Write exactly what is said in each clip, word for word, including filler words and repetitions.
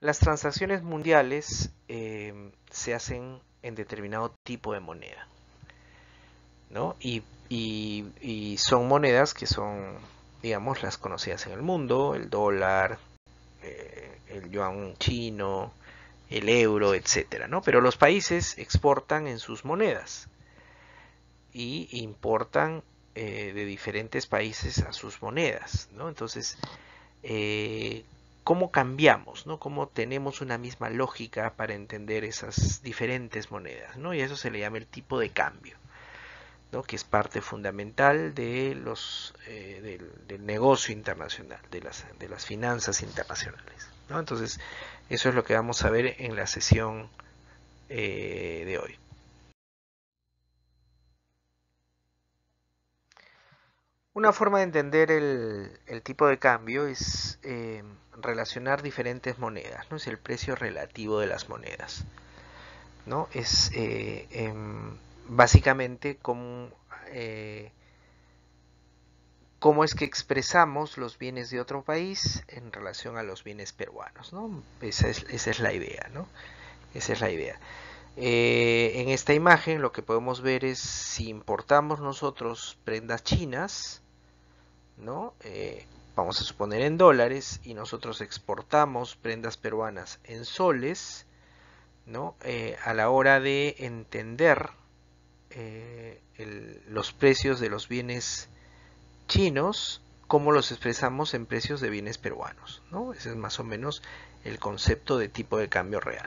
Las transacciones mundiales eh, se hacen en determinado tipo de moneda, ¿no? Y, y, y son monedas que son, digamos, las conocidas en el mundo: el dólar, eh, el yuan chino, el euro, etcétera, ¿no? Pero los países exportan en sus monedas y importan eh, de diferentes países a sus monedas, ¿no? Entonces, eh, ¿cómo cambiamos, ¿no? ¿Cómo tenemos una misma lógica para entender esas diferentes monedas, ¿no? Y a eso se le llama el tipo de cambio, ¿no? Que es parte fundamental de los, eh, del, del negocio internacional, de las, de las finanzas internacionales, ¿no? Entonces, eso es lo que vamos a ver en la sesión eh, de hoy. Una forma de entender el, el tipo de cambio es eh, relacionar diferentes monedas, ¿no? Es el precio relativo de las monedas, ¿no? Es eh, eh, básicamente cómo, eh, cómo es que expresamos los bienes de otro país en relación a los bienes peruanos, ¿no? Esa es, esa es la idea, ¿no? Esa es la idea. Eh, en esta imagen lo que podemos ver es si importamos nosotros prendas chinas, ¿no? Eh, vamos a suponer en dólares, y nosotros exportamos prendas peruanas en soles, ¿no? Eh, a la hora de entender eh, el, los precios de los bienes chinos, cómo los expresamos en precios de bienes peruanos, ¿no? Ese es más o menos el concepto de tipo de cambio real.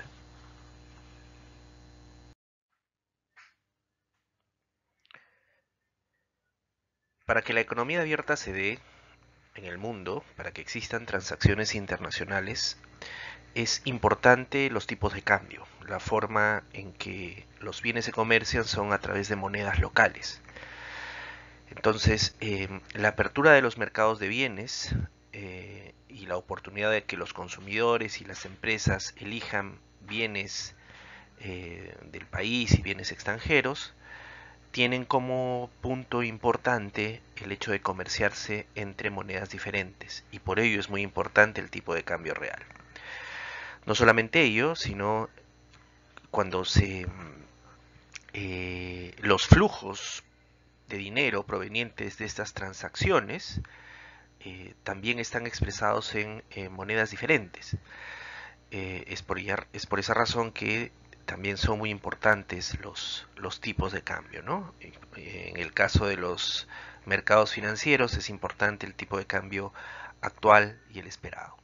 Para que la economía abierta se dé en el mundo, para que existan transacciones internacionales, es importante los tipos de cambio. La forma en que los bienes se comercian son a través de monedas locales. Entonces, eh, la apertura de los mercados de bienes eh, y la oportunidad de que los consumidores y las empresas elijan bienes eh, del país y bienes extranjeros tienen como punto importante el hecho de comerciarse entre monedas diferentes, y por ello es muy importante el tipo de cambio real. No solamente ello, sino cuando se eh, los flujos de dinero provenientes de estas transacciones eh, también están expresados en eh, monedas diferentes. Eh, es, por, es por esa razón que también son muy importantes los, los tipos de cambio, ¿no? En el caso de los mercados financieros es importante el tipo de cambio actual y el esperado.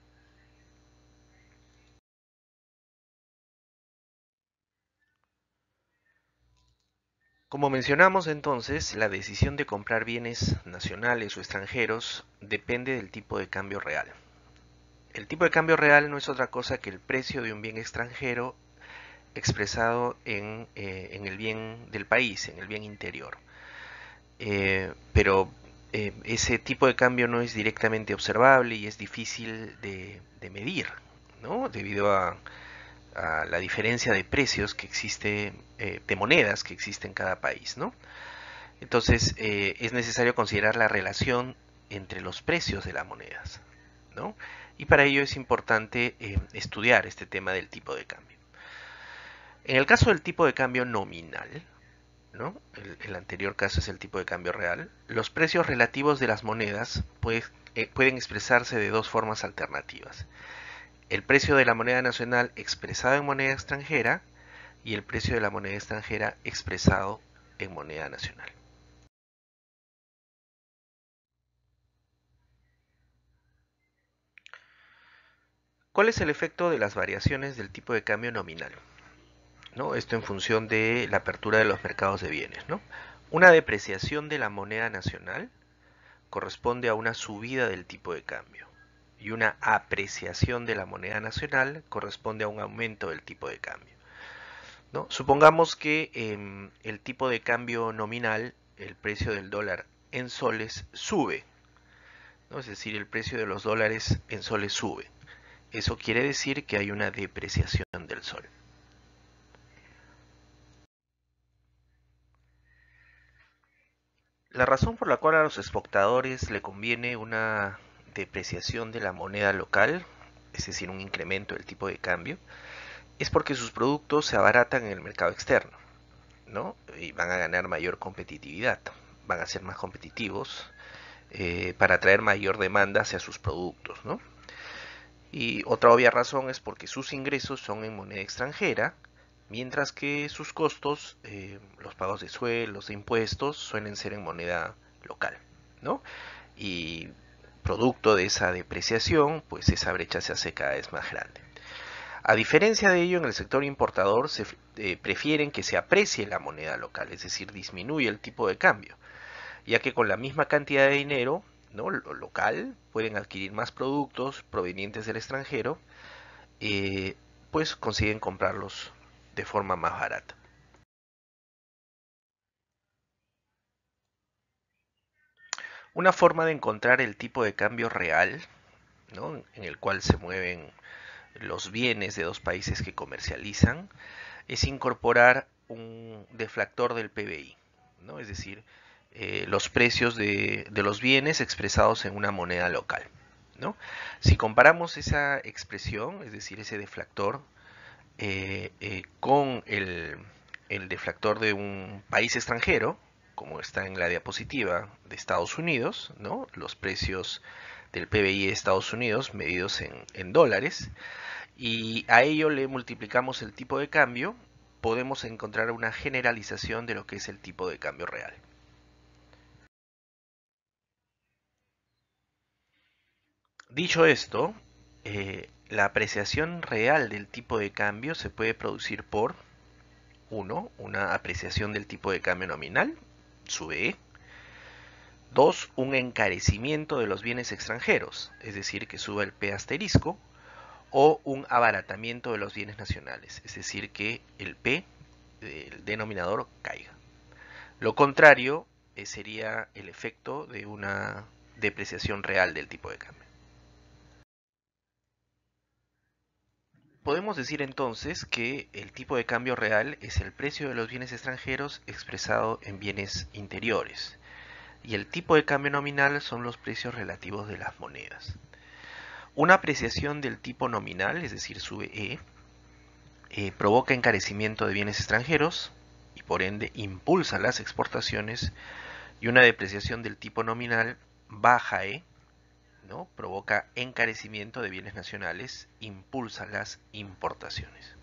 Como mencionamos entonces, la decisión de comprar bienes nacionales o extranjeros depende del tipo de cambio real. El tipo de cambio real no es otra cosa que el precio de un bien extranjero expresado en, eh, en el bien del país, en el bien interior. Eh, pero eh, ese tipo de cambio no es directamente observable y es difícil de, de medir, ¿no? Debido a, a, la diferencia de precios que existe, eh, de monedas que existe en cada país, ¿no? Entonces eh, es necesario considerar la relación entre los precios de las monedas, ¿no? Y para ello es importante eh, estudiar este tema del tipo de cambio. En el caso del tipo de cambio nominal, ¿no? El, el anterior caso es el tipo de cambio real. Los precios relativos de las monedas pues, eh, pueden expresarse de dos formas alternativas: el precio de la moneda nacional expresado en moneda extranjera y el precio de la moneda extranjera expresado en moneda nacional. ¿Cuál es el efecto de las variaciones del tipo de cambio nominal? ¿No? Esto en función de la apertura de los mercados de bienes, ¿no? Una depreciación de la moneda nacional corresponde a una subida del tipo de cambio, y una apreciación de la moneda nacional corresponde a un aumento del tipo de cambio, ¿no? Supongamos que eh, el tipo de cambio nominal, el precio del dólar en soles, sube, ¿no? Es decir, el precio de los dólares en soles sube. Eso quiere decir que hay una depreciación del sol. La razón por la cual a los exportadores le conviene una depreciación de la moneda local es decir, un incremento del tipo de cambio, es porque sus productos se abaratan en el mercado externo, ¿no? Y van a ganar mayor competitividad, van a ser más competitivos eh, para atraer mayor demanda hacia sus productos, ¿no? Y otra obvia razón es porque sus ingresos son en moneda extranjera, mientras que sus costos, eh, los pagos de sueldos, de impuestos, suelen ser en moneda local, ¿no? Y producto de esa depreciación, pues esa brecha se hace cada vez más grande. A diferencia de ello, en el sector importador se eh, prefieren que se aprecie la moneda local, es decir, disminuye el tipo de cambio, ya que con la misma cantidad de dinero, ¿no?, lo local, pueden adquirir más productos provenientes del extranjero, eh, pues consiguen comprarlos de forma más barata. Una forma de encontrar el tipo de cambio real, ¿no?, en el cual se mueven los bienes de dos países que comercializan, es incorporar un deflactor del P B I, ¿no? Es decir, eh, los precios de, de los bienes expresados en una moneda local, ¿no? Si comparamos esa expresión, es decir, ese deflactor, eh, eh, con el, el deflactor de un país extranjero, como está en la diapositiva de Estados Unidos, ¿no?, los precios del P B I de Estados Unidos medidos en, en dólares, y a ello le multiplicamos el tipo de cambio, podemos encontrar una generalización de lo que es el tipo de cambio real. Dicho esto, eh, la apreciación real del tipo de cambio se puede producir por uno, una apreciación del tipo de cambio nominal, sube E; dos, un encarecimiento de los bienes extranjeros, es decir, que suba el P asterisco; o un abaratamiento de los bienes nacionales, es decir, que el P, el denominador, caiga. Lo contrario eh, sería el efecto de una depreciación real del tipo de cambio. Podemos decir entonces que el tipo de cambio real es el precio de los bienes extranjeros expresado en bienes interiores, y el tipo de cambio nominal son los precios relativos de las monedas. Una apreciación del tipo nominal, es decir, sube E, eh, provoca encarecimiento de bienes extranjeros y por ende impulsa las exportaciones, y una depreciación del tipo nominal, baja E, ¿no?, provoca encarecimiento de bienes nacionales, impulsa las importaciones.